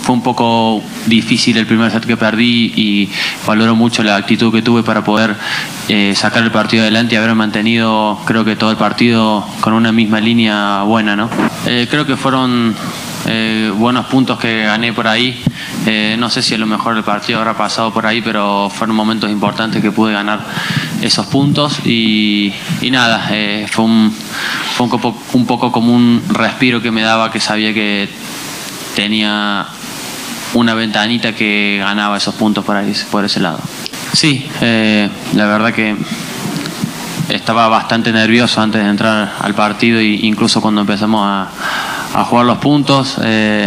fue un poco difícil el primer set que perdí y valoro mucho la actitud que tuve para poder sacar el partido adelante y haber mantenido, creo que todo el partido con una misma línea buena, ¿no? Creo que fueron buenos puntos que gané por ahí. No sé si a lo mejor el partido habrá pasado por ahí, pero fueron momentos importantes que pude ganar esos puntos y nada, fue un poco como un respiro que me daba, que sabía que tenía una ventanita que ganaba esos puntos por ahí, por ese lado. Sí, la verdad que estaba bastante nervioso antes de entrar al partido e incluso cuando empezamos a jugar los puntos.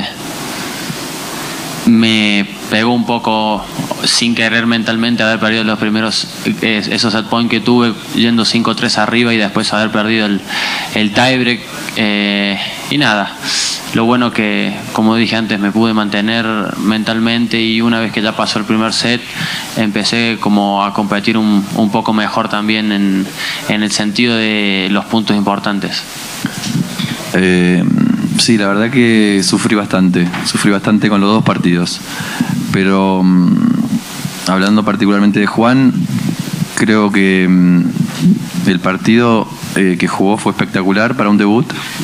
Me pegó un poco sin querer mentalmente haber perdido los primeros esos set point que tuve yendo 5-3 arriba y después haber perdido el tiebreak, y nada, lo bueno que, como dije antes, me pude mantener mentalmente y una vez que ya pasó el primer set empecé como a competir un poco mejor también en el sentido de los puntos importantes. Sí, la verdad que sufrí bastante con los dos partidos, pero hablando particularmente de Juan, creo que el partido que jugó fue espectacular para un debut.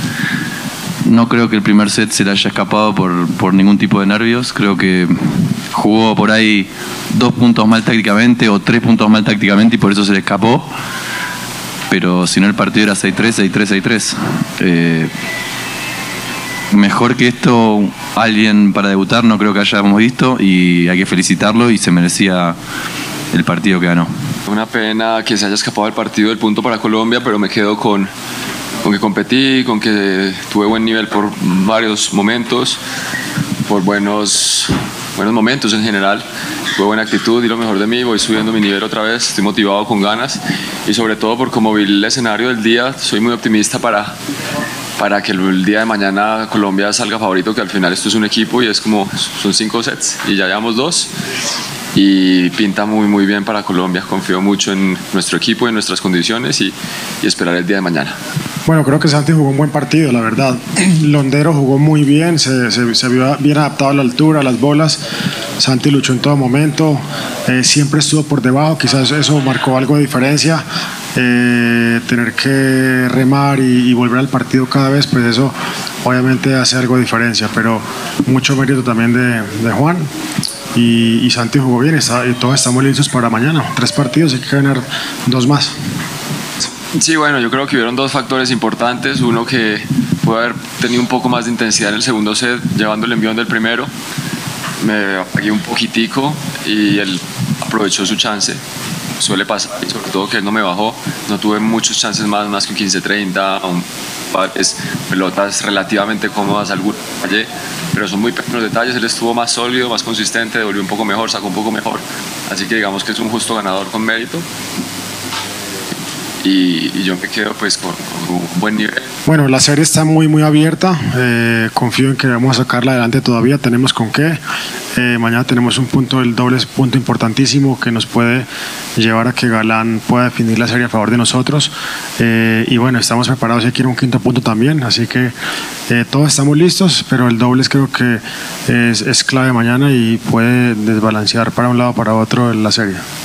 No creo que el primer set se le haya escapado por ningún tipo de nervios. Creo que jugó por ahí 2 puntos mal tácticamente o 3 puntos mal tácticamente y por eso se le escapó. Pero si no, el partido era 6-3, 6-3, 6-3. Mejor que esto, alguien para debutar no creo que hayamos visto y hay que felicitarlo y se merecía el partido que ganó. Una pena que se haya escapado el partido del punto para Colombia, pero me quedo con que competí, con que tuve buen nivel por varios momentos, por buenos momentos en general. Tuve buena actitud y lo mejor de mí, voy subiendo mi nivel otra vez, estoy motivado, con ganas y sobre todo por cómo vi el escenario del día, soy muy optimista para que el día de mañana Colombia salga favorito, que al final esto es un equipo y es como, son 5 sets y ya llevamos 2 y pinta muy bien para Colombia. Confío mucho en nuestro equipo y en nuestras condiciones y esperar el día de mañana. Bueno, creo que Santi jugó un buen partido, la verdad. Londero jugó muy bien, se vio bien adaptado a la altura, a las bolas. Santi luchó en todo momento, siempre estuvo por debajo, quizás eso marcó algo de diferencia. Tener que remar y volver al partido cada vez, pues eso obviamente hace algo de diferencia, pero mucho mérito también de Juan. Y Santi jugó bien, y todos estamos listos para mañana. 3 partidos, hay que ganar 2 más. Sí, bueno, yo creo que hubieron 2 factores importantes. Uno, que pudo haber tenido un poco más de intensidad en el segundo set, llevando el envión del primero. Me apagué un poquitico y él aprovechó su chance. Suele pasar, y sobre todo que él no me bajó. No tuve muchos chances más que un 15-30, pelotas relativamente cómodas, algunas fallé, pero son muy pequeños detalles. Él estuvo más sólido, más consistente, devolvió un poco mejor, sacó un poco mejor. Así que digamos que es un justo ganador con mérito. Y yo me quedo pues con un buen nivel. Bueno, la serie está muy abierta, confío en que vamos a sacarla adelante todavía, tenemos con qué. Mañana tenemos un punto, el doble punto importantísimo que nos puede llevar a que Galán pueda definir la serie a favor de nosotros, y bueno, estamos preparados si quiere un 5.º punto también, así que todos estamos listos, pero el doble creo que es clave mañana y puede desbalancear para un lado o para otro la serie.